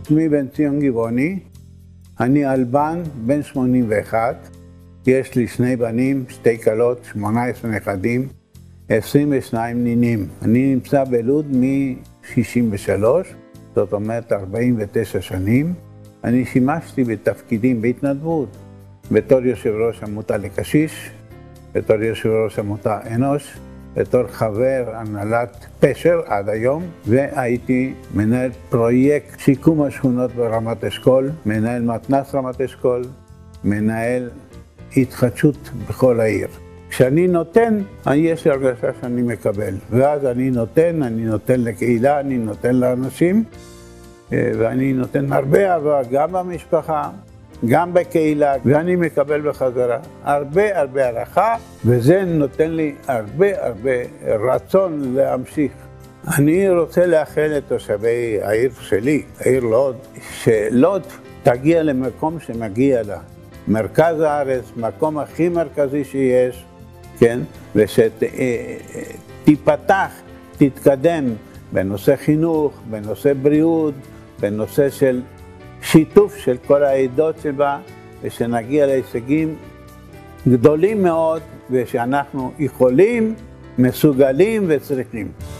שמי בן ציון גבעוני, אני אלבן בן 81, יש לי 2 בנים, 2 כלות, 18 נכדים, 22 נינים. אני נמצא בלוד מ-63, זאת אומרת 49 שנים. אני שימשתי בתפקידים בהתנדבות, בתור יושב ראש עמותה לקשיש, בתור יושב ראש עמותה אנוש, בתור חבר הנהלת פשר עד היום, והייתי מנהל פרויקט שיקום השכונות ברמת אשכול, מנהל מתנ"ס רמת אשכול, מנהל התחדשות בכל העיר. כשאני נותן, יש לי הרגשה שאני מקבל, ואז אני נותן לקהילה, אני נותן לאנשים, ואני נותן הרבה אהבה גם במשפחה, גם בקהילה, ואני מקבל בחזרה הרבה הערכה, וזה נותן לי הרבה רצון להמשיך. אני רוצה לאחל לתושבי העיר שלי, העיר לוד, שלוד תגיע למקום שמגיע לה. מרכז הארץ, מקום הכי מרכזי שיש, כן? ושתיפתח, תתקדם בנושא חינוך, בנושא בריאות, בנושא של שיתוף של כל העדות שבה, ושנגיע להישגים גדולים מאוד, ושאנחנו יכולים, מסוגלים וצריכים.